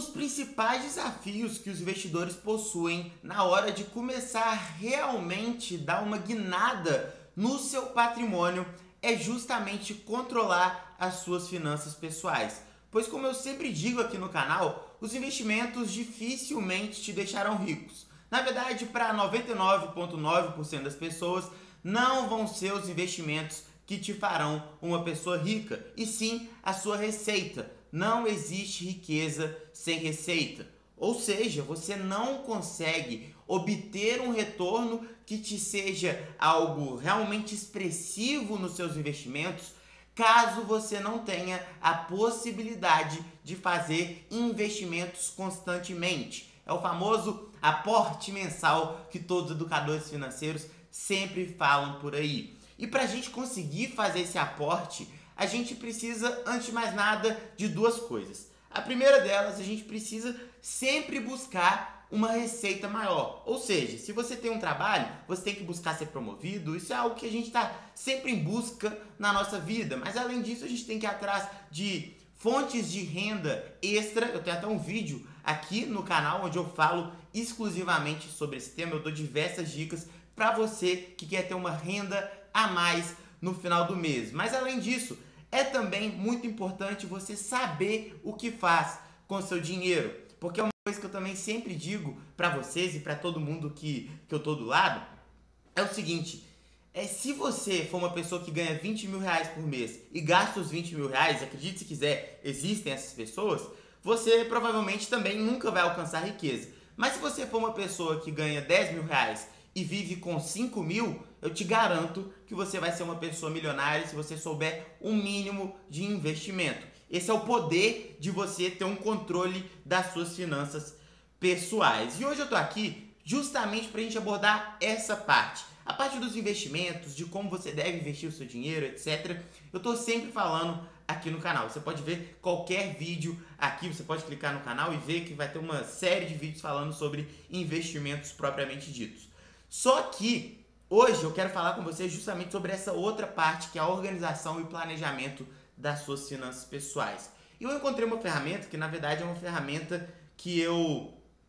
dos principais desafios que os investidores possuem na hora de começar a realmente dar uma guinada no seu patrimônio é justamente controlar as suas finanças pessoais. Pois, como eu sempre digo aqui no canal, os investimentos dificilmente te deixarão ricos. Na verdade, para 99,9% das pessoas, não vão ser os investimentos que te farão uma pessoa rica, e sim a sua receita. Não existe riqueza sem receita. Ou seja, você não consegue obter um retorno que te seja algo realmente expressivo nos seus investimentos caso você não tenha a possibilidade de fazer investimentos constantemente. É o famoso aporte mensal que todos os educadores financeiros sempre falam por aí. E para a gente conseguir fazer esse aporte, a gente precisa, antes de mais nada, de duas coisas. A primeira delas, a gente precisa sempre buscar uma receita maior. Ou seja, se você tem um trabalho, você tem que buscar ser promovido. Isso é algo que a gente está sempre em busca na nossa vida. Mas além disso, a gente tem que ir atrás de fontes de renda extra. Eu tenho até um vídeo aqui no canal onde eu falo exclusivamente sobre esse tema. Eu dou diversas dicas para você que quer ter uma renda a mais no final do mês. Mas além disso, é também muito importante você saber o que faz com o seu dinheiro. Porque é uma coisa que eu também sempre digo para vocês e para todo mundo que eu tô do lado, é o seguinte: se você for uma pessoa que ganha 20 mil reais por mês e gasta os 20 mil reais, acredite se quiser, existem essas pessoas, você provavelmente também nunca vai alcançar riqueza. Mas se você for uma pessoa que ganha 10 mil reais e vive com 5 mil, eu te garanto que você vai ser uma pessoa milionária se você souber um mínimo de investimento. Esse é o poder de você ter um controle das suas finanças pessoais. E hoje eu tô aqui justamente para a gente abordar essa parte. A parte dos investimentos, de como você deve investir o seu dinheiro, etc. Eu tô sempre falando aqui no canal. Você pode ver qualquer vídeo aqui, você pode clicar no canal e ver que vai ter uma série de vídeos falando sobre investimentos propriamente ditos. Só que hoje eu quero falar com vocês justamente sobre essa outra parte, que é a organização e o planejamento das suas finanças pessoais. E eu encontrei uma ferramenta que, na verdade, é uma ferramenta que eu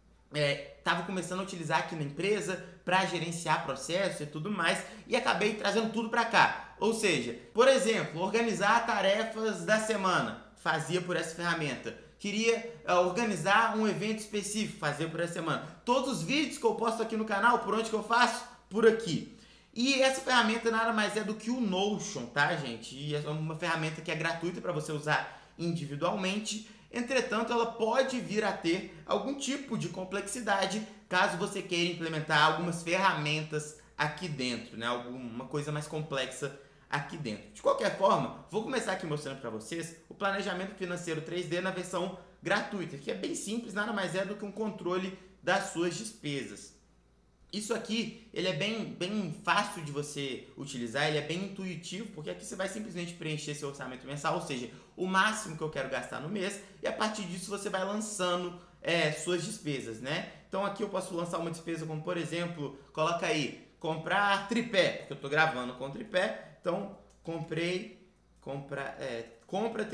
estava começando a utilizar aqui na empresa para gerenciar processos e tudo mais, e acabei trazendo tudo para cá. Ou seja, por exemplo, organizar tarefas da semana, fazia por essa ferramenta. Queria organizar um evento específico, fazer por essa semana. Todos os vídeos que eu posto aqui no canal, por onde que eu faço? Por aqui. E essa ferramenta nada mais é do que o Notion, tá, gente? E é uma ferramenta que é gratuita para você usar individualmente. Entretanto, ela pode vir a ter algum tipo de complexidade caso você queira implementar algumas ferramentas aqui dentro, né? Alguma coisa mais complexa aqui dentro. De qualquer forma, vou começar aqui mostrando para vocês o planejamento financeiro 3D na versão gratuita, que é bem simples, nada mais é do que um controle das suas despesas. Isso aqui, ele é bem fácil de você utilizar, ele é bem intuitivo, porque aqui você vai simplesmente preencher seu orçamento mensal, ou seja, o máximo que eu quero gastar no mês, e a partir disso você vai lançando suas despesas, né? Então aqui eu posso lançar uma despesa como, por exemplo, coloca aí, comprar tripé, porque eu estou gravando com tripé, então compra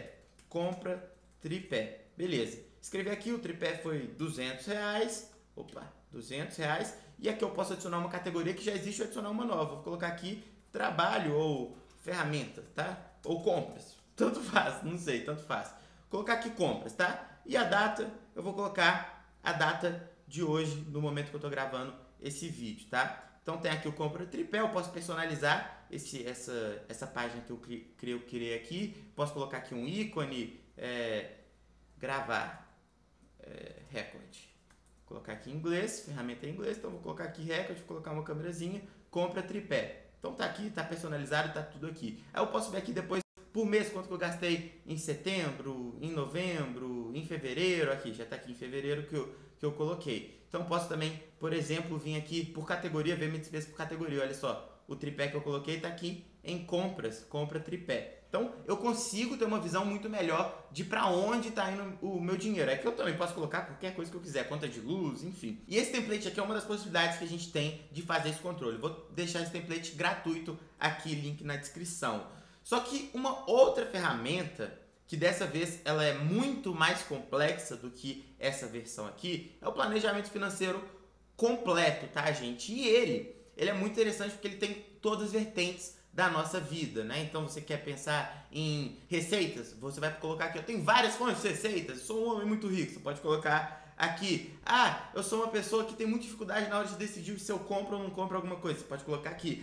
tripé, beleza. Escrevi aqui, o tripé foi R$200, R$200, e aqui eu posso adicionar uma categoria que já existe, ou adicionar uma nova. Vou colocar aqui trabalho ou ferramenta, tá? Ou compras, tanto faz, não sei, tanto faz. Vou colocar aqui compras, tá? E a data, eu vou colocar a data de hoje, no momento que eu tô gravando esse vídeo, tá? Então tem aqui o compra tripé, eu posso personalizar essa página que eu criei aqui. Posso colocar aqui um ícone, gravar, recorde. Vou colocar aqui em inglês, ferramenta em inglês, então vou colocar aqui recorde, vou colocar uma câmerazinha, compra tripé. Então tá aqui, tá personalizado, tá tudo aqui. Aí eu posso ver aqui depois, por mês, quanto que eu gastei em setembro, em novembro, em fevereiro, aqui, já tá aqui em fevereiro que eu coloquei. Então posso também, por exemplo, vir aqui por categoria, ver minha despesa por categoria, olha só, o tripé que eu coloquei tá aqui em compras, compra tripé. Então eu consigo ter uma visão muito melhor de para onde está indo o meu dinheiro. É que eu também posso colocar qualquer coisa que eu quiser, conta de luz, enfim. E esse template aqui é uma das possibilidades que a gente tem de fazer esse controle. Vou deixar esse template gratuito aqui, link na descrição. Só que uma outra ferramenta que dessa vez ela é muito mais complexa do que essa versão aqui, é o planejamento financeiro completo, tá, gente? E ele é muito interessante porque ele tem todas as vertentes da nossa vida, né? Então você quer pensar em receitas, você vai colocar aqui, eu tenho várias fontes de receitas, sou um homem muito rico, você pode colocar aqui, eu sou uma pessoa que tem muita dificuldade na hora de decidir se eu compro ou não compro alguma coisa, você pode colocar aqui,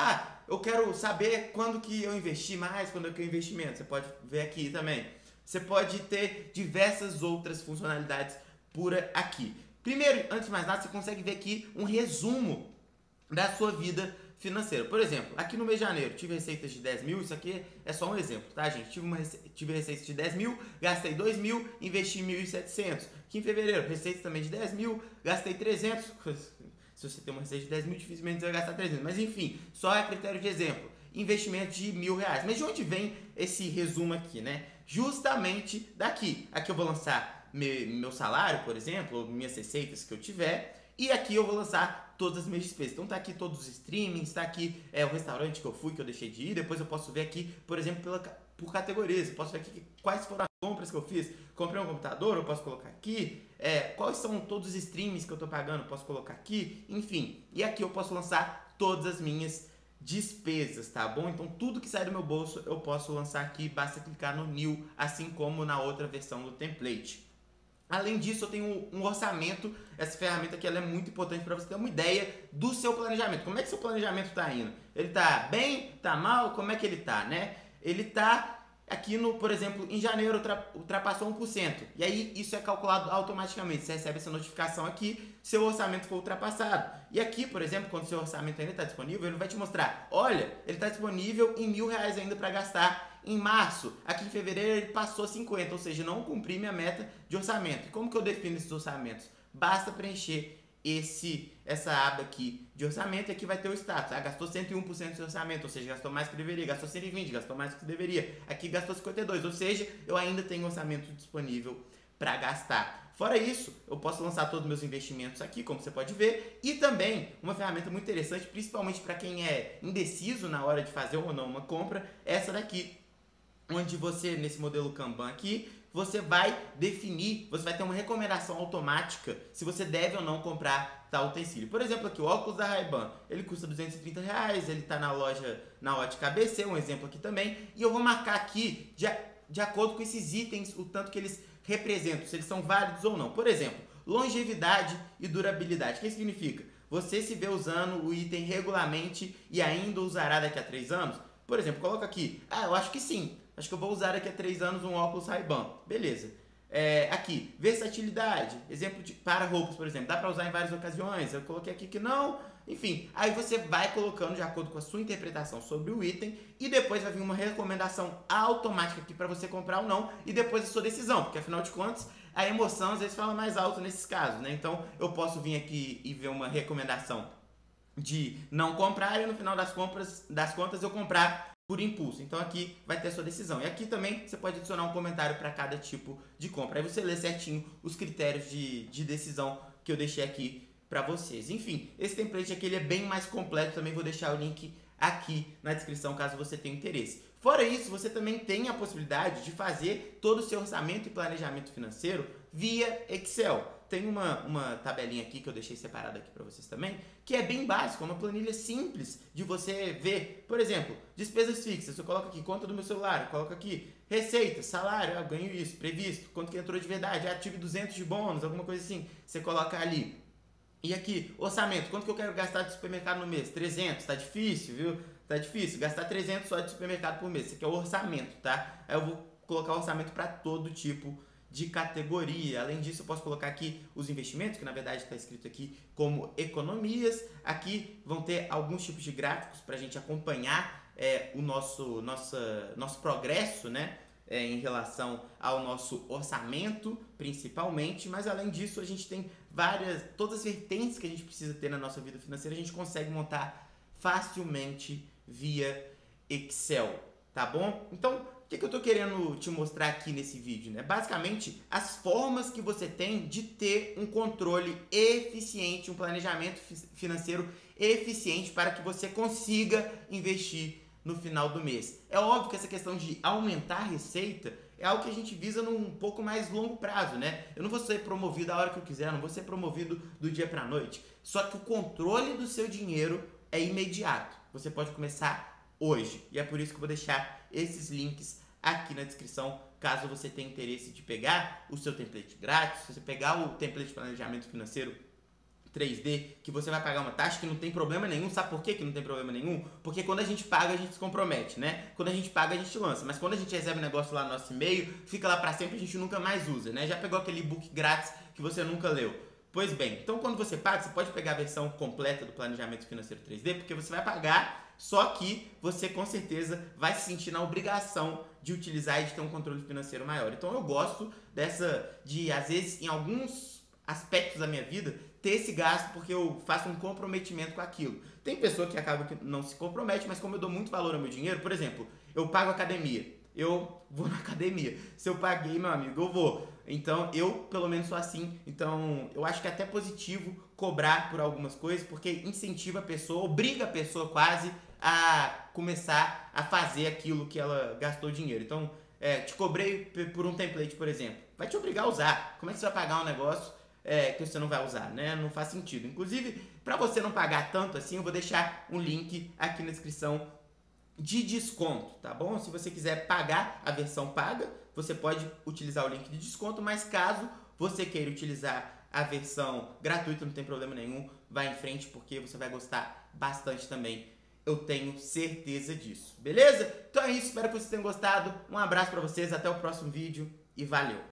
eu quero saber quando que eu investi mais, quando que eu investi menos, você pode ver aqui também. Você pode ter diversas outras funcionalidades por aqui. Primeiro, antes de mais nada, você consegue ver aqui um resumo da sua vida financeira. Por exemplo, aqui no mês de janeiro, tive receitas de 10 mil, isso aqui é só um exemplo, tá, gente? Tive receitas de 10 mil, gastei 2 mil, investi 1.700. Aqui em fevereiro, receitas também de 10 mil, gastei 300. Se você tem uma receita de 10 mil, dificilmente você vai gastar 300. Mas enfim, só é critério de exemplo. Investimento de R$1.000. Mas de onde vem esse resumo aqui, né? Justamente daqui. Aqui eu vou lançar meu salário, por exemplo, ou minhas receitas que eu tiver. E aqui eu vou lançar todas as minhas despesas. Então tá aqui todos os streamings, tá aqui o restaurante que eu fui, que eu deixei de ir. Depois eu posso ver aqui, por exemplo, por categorias. Eu posso ver aqui quais foram as compras que eu fiz. Comprei um computador, eu posso colocar aqui. Quais são todos os streamings que eu tô pagando, eu posso colocar aqui. Enfim, e aqui eu posso lançar todas as minhas despesas, tá bom? Então tudo que sai do meu bolso eu posso lançar aqui, basta clicar no New, assim como na outra versão do template. Além disso, eu tenho um orçamento. Essa ferramenta aqui ela é muito importante para você ter uma ideia do seu planejamento. Como é que seu planejamento está indo? Ele está bem? Está mal? Como é que ele está, né? Ele está aqui por exemplo, em janeiro ultrapassou 1%. E aí isso é calculado automaticamente. Você recebe essa notificação aqui, seu orçamento foi ultrapassado. E aqui, por exemplo, quando seu orçamento ainda está disponível, ele vai te mostrar, olha, ele está disponível em R$1.000 ainda para gastar em março. Aqui em fevereiro ele passou 50, ou seja, não cumpri minha meta de orçamento. E como que eu defino esses orçamentos? Basta preencher essa aba aqui de orçamento e aqui vai ter o status. Gastou 101% do seu orçamento, ou seja, gastou mais que deveria. Gastou 120, gastou mais que deveria. Aqui gastou 52, ou seja, eu ainda tenho orçamento disponível para gastar. Fora isso, eu posso lançar todos os meus investimentos aqui, como você pode ver. E também, uma ferramenta muito interessante, principalmente para quem é indeciso na hora de fazer ou não uma compra, essa daqui. Onde você, nesse modelo Kanban aqui, você vai definir, você vai ter uma recomendação automática se você deve ou não comprar tal utensílio. Por exemplo, aqui o óculos da Ray-Ban, ele custa R$230, ele está na loja, na Ótica ABC, um exemplo aqui também, e eu vou marcar aqui de acordo com esses itens, o tanto que eles representam, se eles são válidos ou não. Por exemplo, longevidade e durabilidade. O que significa? Você se vê usando o item regularmente e ainda usará daqui a 3 anos? Por exemplo, coloca aqui, eu acho que sim. Acho que eu vou usar daqui a 3 anos um óculos Ray-Ban. Beleza. Aqui, versatilidade. Exemplo para roupas, por exemplo. Dá para usar em várias ocasiões. Eu coloquei aqui que não. Enfim, aí você vai colocando de acordo com a sua interpretação sobre o item e depois vai vir uma recomendação automática aqui para você comprar ou não e depois a sua decisão, porque afinal de contas a emoção às vezes fala mais alto nesses casos, né? Então eu posso vir aqui e ver uma recomendação de não comprar e no final das contas eu comprar por impulso. Então aqui vai ter a sua decisão. E aqui também você pode adicionar um comentário para cada tipo de compra. Aí você lê certinho os critérios de decisão que eu deixei aqui para vocês. Enfim, esse template aqui ele é bem mais completo. Também vou deixar o link aqui na descrição caso você tenha interesse. Fora isso, você também tem a possibilidade de fazer todo o seu orçamento e planejamento financeiro via Excel. Tem uma tabelinha aqui que eu deixei separada aqui para vocês também, que é bem básica, uma planilha simples de você ver. Por exemplo, despesas fixas, eu coloco aqui conta do meu celular, eu coloco aqui receita, salário, eu ganho isso, previsto, quanto que entrou de verdade, tive 200 de bônus, alguma coisa assim, você coloca ali. E aqui, orçamento, quanto que eu quero gastar de supermercado no mês? 300, tá difícil, viu? Tá difícil, gastar 300 só de supermercado por mês, isso aqui é o orçamento, tá? Aí eu vou colocar o orçamento para todo tipo de categoria. Além disso, eu posso colocar aqui os investimentos, que na verdade está escrito aqui como economias. Aqui vão ter alguns tipos de gráficos para a gente acompanhar o nosso progresso, né? Em relação ao nosso orçamento, principalmente. Mas além disso, a gente tem todas as vertentes que a gente precisa ter na nossa vida financeira, a gente consegue montar facilmente via Excel, tá bom? Então, o que eu tô querendo te mostrar aqui nesse vídeo, né? Basicamente, as formas que você tem de ter um controle eficiente, um planejamento financeiro eficiente para que você consiga investir no final do mês. É óbvio que essa questão de aumentar a receita, é algo que a gente visa num pouco mais longo prazo, né? Eu não vou ser promovido a hora que eu quiser, eu não vou ser promovido do dia para a noite. Só que o controle do seu dinheiro é imediato. Você pode começar hoje. E é por isso que eu vou deixar esses links aqui na descrição, caso você tenha interesse de pegar o seu template grátis, se você pegar o template de planejamento financeiro 3D, que você vai pagar uma taxa que não tem problema nenhum. Sabe por que não tem problema nenhum? Porque quando a gente paga, a gente se compromete, né? Quando a gente paga, a gente lança. Mas quando a gente recebe o negócio lá no nosso e-mail, fica lá pra sempre, a gente nunca mais usa, né? Já pegou aquele e-book grátis que você nunca leu? Pois bem, então quando você paga, você pode pegar a versão completa do planejamento financeiro 3D, porque você vai pagar, só que você com certeza vai se sentir na obrigação de utilizar e de ter um controle financeiro maior. Então eu gosto de às vezes, em alguns aspectos da minha vida, ter esse gasto porque eu faço um comprometimento com aquilo. Tem pessoa que acaba que não se compromete, mas como eu dou muito valor ao meu dinheiro, por exemplo, eu pago academia, eu vou na academia. Se eu paguei, meu amigo, eu vou. Então, eu pelo menos sou assim. Então, eu acho que é até positivo cobrar por algumas coisas, porque incentiva a pessoa, obriga a pessoa quase a começar a fazer aquilo que ela gastou dinheiro. Então, te cobrei por um template, por exemplo. Vai te obrigar a usar. Como é que você vai pagar um negócio que você não vai usar, né? Não faz sentido. Inclusive, para você não pagar tanto assim, eu vou deixar um link aqui na descrição de desconto, tá bom? Se você quiser pagar a versão paga, você pode utilizar o link de desconto, mas caso você queira utilizar a versão gratuita, não tem problema nenhum, vai em frente porque você vai gostar bastante também. Eu tenho certeza disso, beleza? Então é isso, espero que vocês tenham gostado. Um abraço para vocês, até o próximo vídeo e valeu!